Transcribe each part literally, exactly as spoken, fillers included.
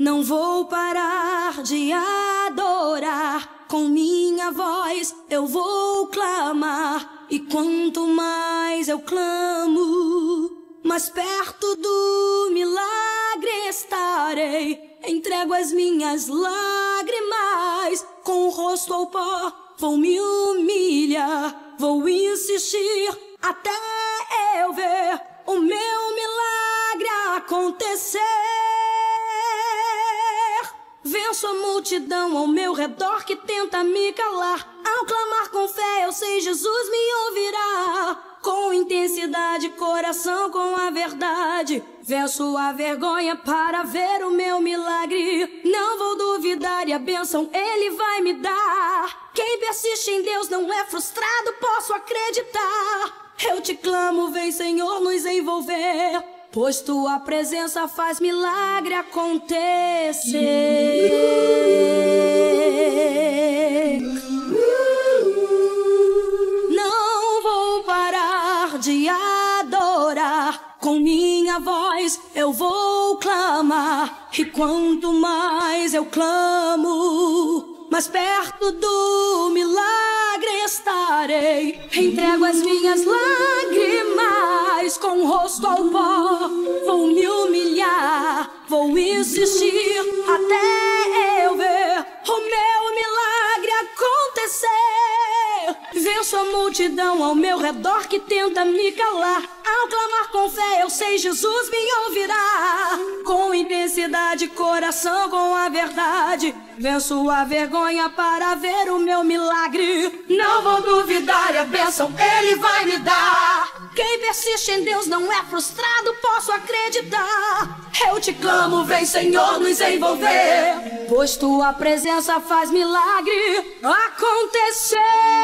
Não vou parar de adorar, com minha voz eu vou clamar. E quanto mais eu clamo, mais perto do milagre estarei. Entrego as minhas lágrimas, com o rosto ao pó vou me humilhar. Vou insistir até eu ver o meu milagre acontecer. Venço a multidão ao meu redor que tenta me calar. Ao clamar com fé eu sei Jesus me ouvirá. Com intensidade, coração com a verdade, venço a vergonha para ver o meu milagre. Não vou duvidar e a bênção Ele vai me dar. Quem persiste em Deus não é frustrado, posso acreditar. Eu te clamo, vem Senhor nos envolver, pois tua presença faz milagre acontecer. Não vou parar de adorar, com minha voz eu vou clamar. E quanto mais eu clamo, mais perto do milagre estarei. Entrego as minhas lágrimas, com o rosto ao pó vou me humilhar. Vou insistir até eu ver o meu milagre acontecer. Venço a multidão ao meu redor que tenta me calar. Ao clamar com fé eu sei Jesus me ouvirá. Com intensidade, coração com a verdade, venço a vergonha para ver o meu milagre. Não vou duvidar e a bênção Ele vai me dar. Quem persiste em Deus não é frustrado, posso acreditar. Eu te clamo, vem Senhor nos envolver, pois tua presença faz milagre acontecer.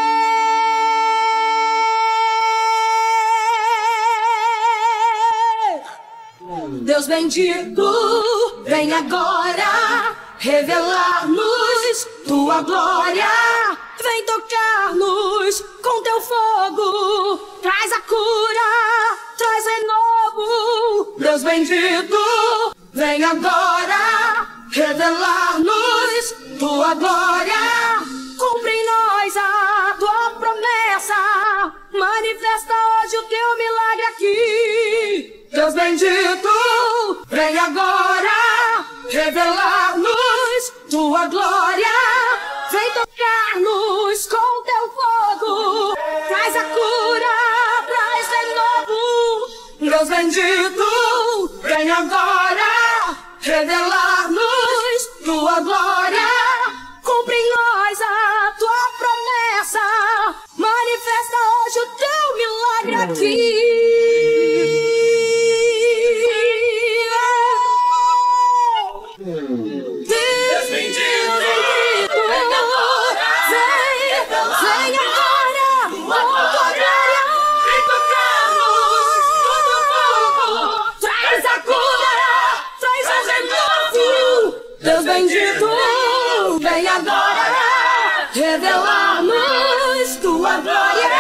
Deus bendito, vem agora revelar-nos tua glória. Vem tocar-nos com teu fogo, traz a cura, traz renovo. Deus bendito, vem agora revelar-nos tua glória. Cumpre em nós a tua promessa, manifesta hoje o teu milagre aqui. Deus bendito, vem agora revelar-nos tua glória. Vem tocar-nos com teu fogo, traz a cura, traz renovo. Deus bendito, vem agora revelar-nos tua glória. Cumpre em nós a tua promessa, manifesta hoje o teu milagre aqui. Deus bendito, vem agora, vem, vem agora, com tua glória. Vem tocar-nos com teu fogo, traz a cura, traz o renovo. Deus bendito, vem agora revelar-nos tua glória.